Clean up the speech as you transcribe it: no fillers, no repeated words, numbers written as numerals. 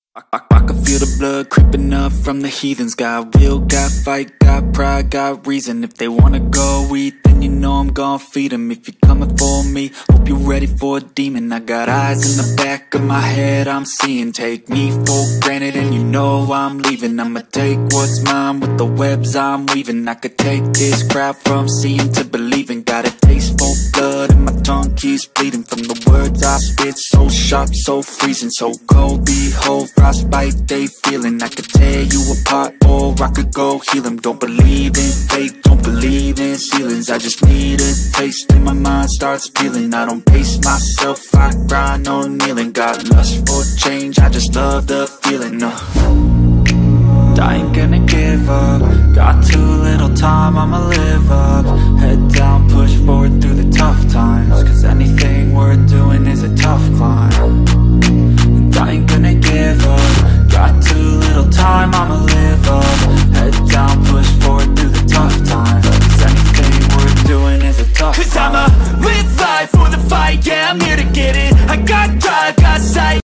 I can feel the blood creeping up from the heathens. Got will, got fight, got pride, got reason. If they wanna go eat, then you know I'm gon' feed them. If you're coming for me, hope you're ready for a demon. I got eyes in the back of my head, I'm seeing. Take me for granted and you know I'm leaving. I'ma take what's mine with the webs I'm weaving. I could take this crowd from seeing to believing. Got a taste for blood and my tongue keeps bleeding. From the words I spit, so sharp, so freezing. So cold, behold, frostbite they feeling. I could tear you apart or I could go heal them. Don't believe in fate, don't believe in ceilings. I just need a taste and my mind starts peeling. I don't pace myself, I grind on kneeling. Got lust for change, I just love the feeling. I ain't gonna give up. Got too little time, I'ma live up. Head down, push forward through the tough times. Cause anything worth doing is a tough climb. And I ain't gonna give up. Got too little time, I'ma live up. Head down, push forward through the tough times. Cause anything worth doing is a tough climb. Cause I'ma live life